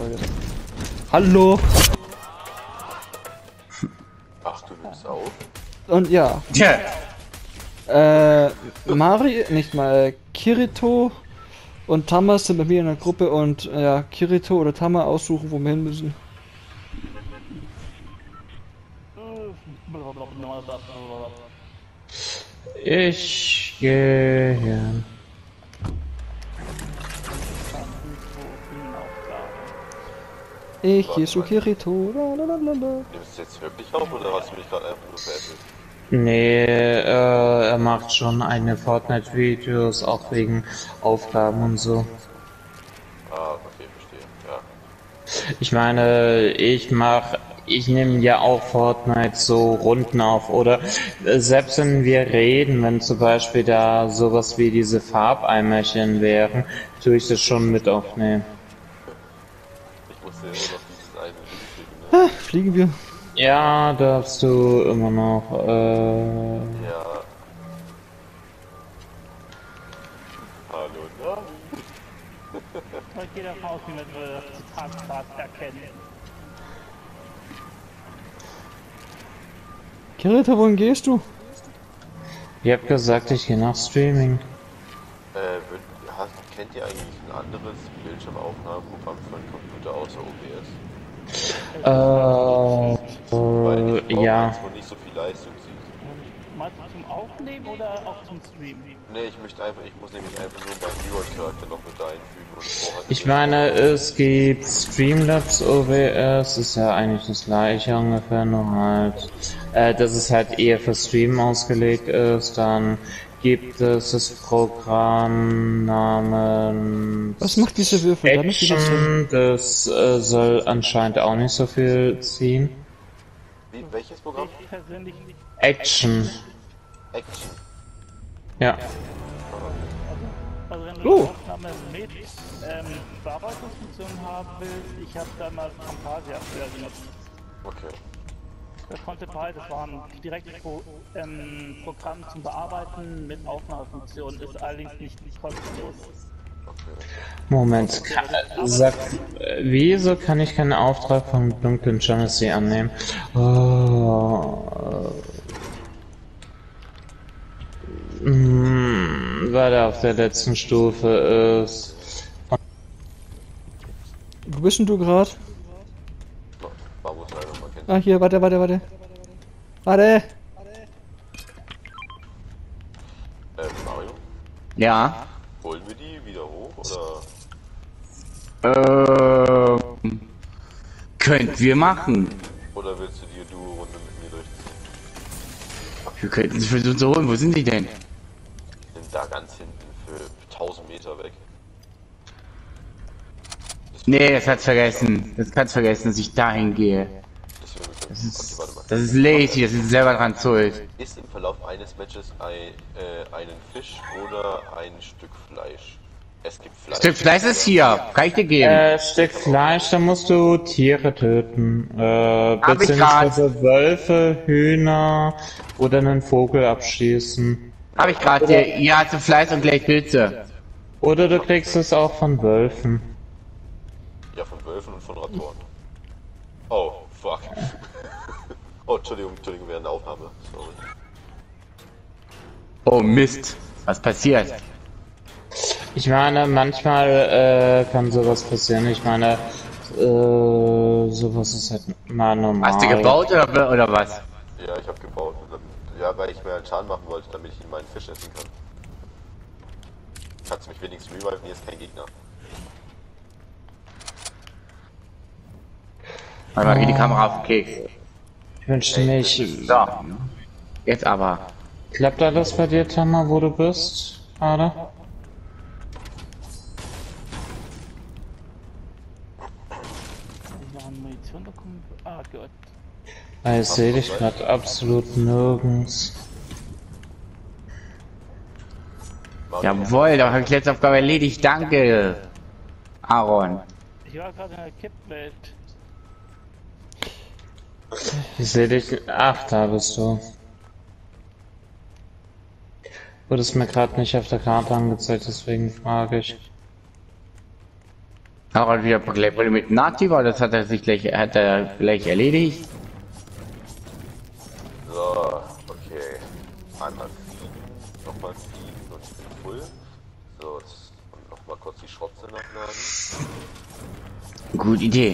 Hallo! Ach, du nimmst auf? Und ja. Tja. Nicht mal, Kirito und Tama sind bei mir in der Gruppe und ja, Kirito oder Tama aussuchen, wo wir hin müssen. Ich gehe hier. Ich gehe zu Kirito. Lalalala. Nimmst du jetzt wirklich auf oder hast du mich gerade einfach nur veräppelt? Nee, er macht schon eigene Fortnite-Videos, auch wegen Aufgaben und so. Ah, okay, verstehe, ja. Ich meine, ich nehme ja auch Fortnite so Runden auf, oder selbst wenn wir reden, wenn zum Beispiel da sowas wie diese Farbeimerchen wären, tue ich das schon mit aufnehmen. Ich musste ja immer noch dieses eine Ding klicken, ne? Fliegen wir. Ja, darfst du immer noch, Ja. Hallo, Nani. Und jeder Faust, wie man das Zitat erkennen. Kirito, wohin gehst du? Ich hab gesagt, ich gehe nach Streaming. Kennt ihr eigentlich ein anderes Bildschirmaufnahmeprogramm für einen Computer außer OBS? Weil ich brauche Ja. eins, wo nicht so viel Leistung sieht. Meinst du zum Aufnehmen oder auch zum Streamen? Ne, ich muss nämlich einfach nur meinen Viewer-Charakter noch mit einfügen und ich brauche halt Ich meine, es gibt Streamlabs OBS, ist ja eigentlich das gleiche ungefähr, nur halt, dass es halt eher für Stream ausgelegt ist. Dann gibt es das Programm namens Was macht diese Würfel? Damit wieder Action, das soll anscheinend auch nicht so viel ziehen. Welches Programm? Ich persönlich, Action, Action. ja. also wenn du Oh. eine Aufnahme mit Bearbeitungsfunktion haben willst, ich habe damals Camtasia früher genutzt. Okay. Das konnte bald, das war ein direktes Programm zum Bearbeiten mit Aufnahmefunktion, ist allerdings nicht kostenlos. Moment, wieso kann ich keinen Auftrag vom dunklen Genesee annehmen? Weil er auf der letzten Stufe ist. Wo bist denn du gerade? Man muss einfach mal kennen. Ah, hier, warte. Warte! Mario, Ja. holen wir die wieder hoch oder? Könnt wir machen. Oder willst du die Duo-Runde mit mir durchziehen? Wir könnten sie versuchen zu holen. Wo sind die denn? Die sind da ganz hinten für 1000 Meter weg. Nee, das hat's vergessen. Das kann's vergessen, dass ich dahin gehe. Deswegen Das ist, warte mal. das ist lazy, das ist selber dran schuld. Ist im Verlauf eines Matches einen Fisch oder ein Stück Fleisch? Es gibt Fleisch. Stück Fleisch ist hier. Kann ich dir geben? Stück Fleisch, da musst du Tiere töten. Hab ich Beziehungsweise Wölfe, Hühner oder einen Vogel abschießen. Hab ich gerade hier. Hier hast du Fleisch und gleich Pilze. Oder du kriegst es auch von Wölfen. Ja, von Wölfen und von Raptoren. Oh, fuck. Oh, Entschuldigung, während der Aufnahme. Sorry. Oh Mist. Was passiert? Ich meine, manchmal kann sowas passieren. Ich meine, sowas ist halt mal normal. Hast du gebaut oder was? Ja, ich habe gebaut. Ja, weil ich mir einen Schaden machen wollte, damit ich meinen Fisch essen kann. Kannst du mich wenigstens reviven? Hier ist kein Gegner. Warte mal, geht die Kamera auf den Keks. Ich wünschte mich. So. Jetzt aber. Klappt alles bei dir, Tama, wo du bist? Gerade? Noch eine Munition bekommen? Ah, gut. Ich sehe dich gerade absolut nirgends. Jawohl, da habe ich die letzte Aufgabe erledigt. Danke. Aaron. Ich war gerade in der Kippwelt. Ich sehe dich. Ach, da bist du. Wurde es mir gerade nicht auf der Karte angezeigt, deswegen frage ich. Aber wieder gleich mit Nazi war, das hat er gleich erledigt. So, okay. Einmal ziehen, nochmal ziehen und ich bin full. So, jetzt nochmal kurz die Schrotze nachladen. Gute Idee.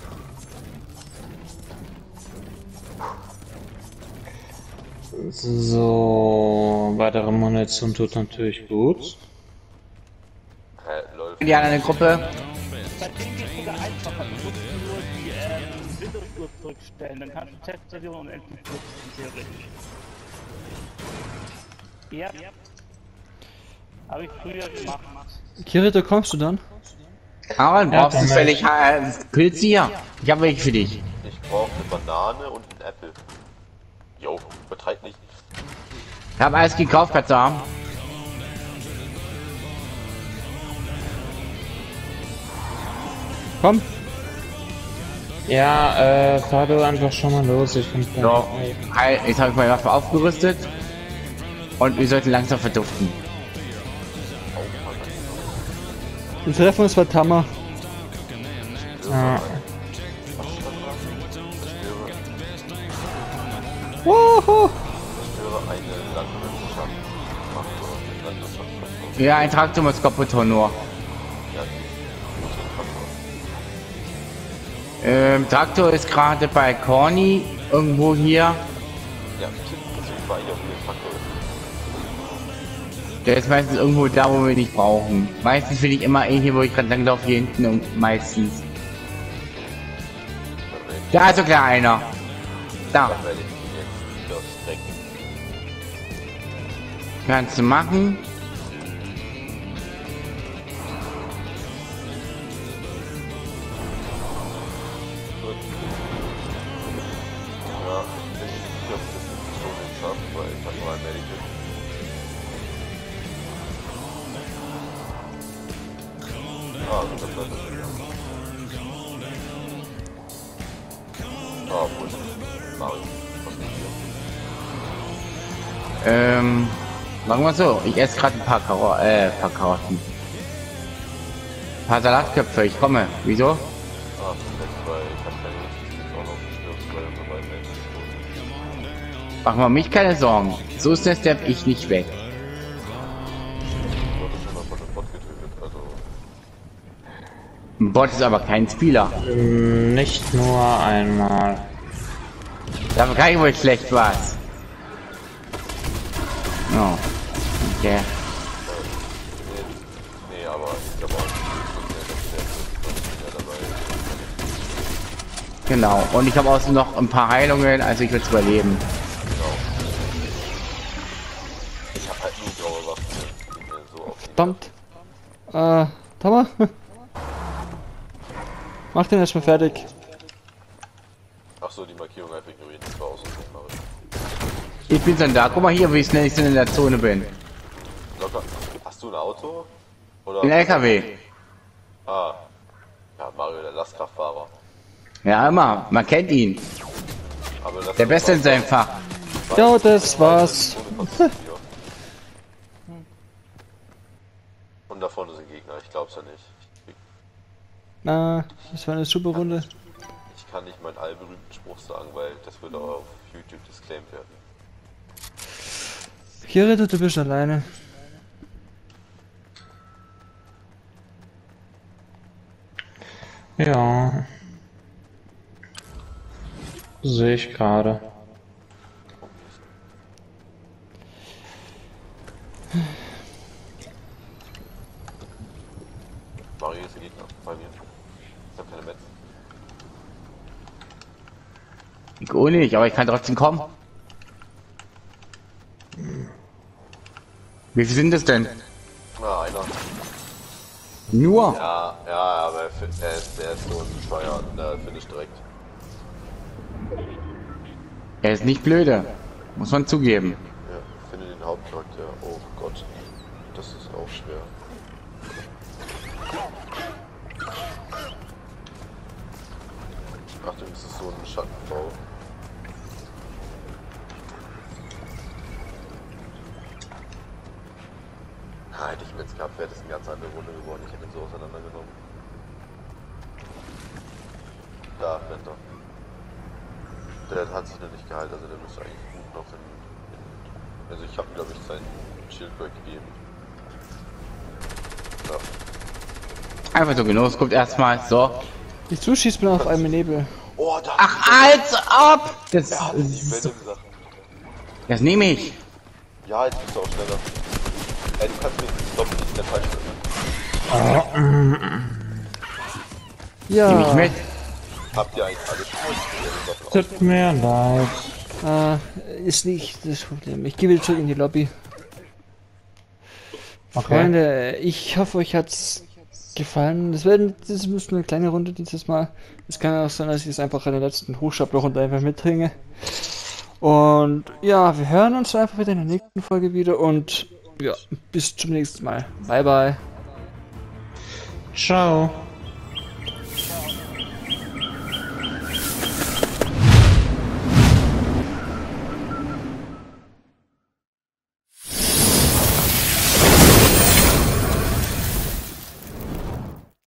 So, weitere Munition tut natürlich gut. Läuft. Die andere Gruppe. Bei denen geht es sogar einfacher. Du musst nur die Windows-Uhr zurückstellen. Dann kannst du Testversion und endlich nutzen, theoretisch. Ja. Habe ich früher gemacht. Kirito, kommst du dann? Aaron, Ja, brauchst du völlig Pilze hier? Ich habe welche für dich. Ich brauche eine Banane und einen Apfel. Jo, betreibt nicht. Ich habe alles gekauft, kannst du haben. Komm. Ja, fahr du einfach schon mal los, ich bin So, jetzt habe ich meine Waffe aufgerüstet. Und wir sollten langsam verduften. Wir treffen uns bei Tama. Ja. Woho! Zerstöre eine Landwirtschaft. Ja, ein Traktor muss kaputt nur. Traktor ist gerade bei Corny irgendwo hier. Ja, ich war hier auf dem Traktor. Der ist meistens irgendwo da, wo wir nicht brauchen. Meistens finde ich immer hier, wo ich gerade lang laufe, hier hinten und meistens. Da ist sogar einer. Da. Dann werde ich ihn jetzt wieder strecken. Kannst du machen. Ja, ich bin nicht sicher, ob ich das mit Pistole schaffe, weil ich habe nur ein Medical. Ah, das bleibt das wieder. Ah, wo ist es? Mario. Was ist hier? Sagen wir so, ich esse gerade ein paar Karotten. Ein paar Salatköpfe, ich komme. Wieso? Ah, perfekt, weil ich habe keine Lust, dass jetzt auch noch stirbst, weil du so weit weg bist. Mach mal mich keine Sorgen. So ist der Step ich nicht weg. Ich wurde schon mal von einem Bot getötet, also... Ein Bot ist aber kein Spieler. Nicht nur einmal. Dafür kann ich wohl schlecht was. Oh. Okay. Nee, aber ich glaube auch nicht, dass der dabei ist. Genau. Und ich habe auch noch ein paar Heilungen, also ich würde es überleben. Genau. Ich habe halt nur graue Waffen, die mir so auf die... Verdammt. Tama? Mach den erstmal fertig. Achso, die Markierung einfach ignorieren, das war auch so ein Mario. Ich bin dann da. Guck mal hier, wie schnell ich in der Zone bin. Locker. Hast du ein Auto? Oder? Ein LKW. Ah. Ja, Mario, der Lastkraftfahrer. Ja, immer. Man kennt ihn. Aber das Der Beste in seinem Fach. Ja, das war's. Und da vorne sind Gegner, ich glaub's ja nicht. Das war eine super Runde. Ich kann nicht meinen allberühmten Spruch sagen, weil das würde auch auf YouTube disclaimed werden. Kirito, du bist alleine. Ja. Sehe ich gerade. Mario ist ein Gegner bei mir. Ich hab keine Metz. Ich auch nicht, aber ich kann trotzdem kommen. Wie viel sind es denn? Ah, einer. Nur? Ja, aber der ist so ein Steuer, der finisht direkt. Er ist nicht blöde. Muss man zugeben. Ja, finde den Hauptcharakter. Oh Gott. Das ist auch schwer. Achtung, das ist so ein Schattenbau. Hätte ich Metz gehabt, wäre das eine ganz andere Runde geworden. Ich hätte ihn so auseinandergenommen. Da rennt er. Der hat sich noch nicht geheilt, also der müsste eigentlich gut noch also ich habe glaube ich sein Schildberg gegeben. Ja. Einfach so genug, guckt erstmal, so. Die zuschießt mir auf einem Nebel. Oh, da Ach, als ob! Das, ja, die Venom-Sachen. das nehme ich. Ja, jetzt bist du auch schneller. Ey, du kannst mich stoppen, nicht der falsche. Ja. Nehme ich mit. Habt ihr eigentlich alles schon? Tut mir leid. Ist nicht das Problem. Ich gehe wieder zurück in die Lobby. Okay. Freunde, ich hoffe, euch hat's gefallen. Das ist eine kleine Runde dieses Mal. Es kann auch sein, dass ich es einfach in der letzten Hochstabloch einfach mitbringe. Und ja, wir hören uns einfach wieder in der nächsten Folge wieder und ja, bis zum nächsten Mal. Bye bye. Ciao.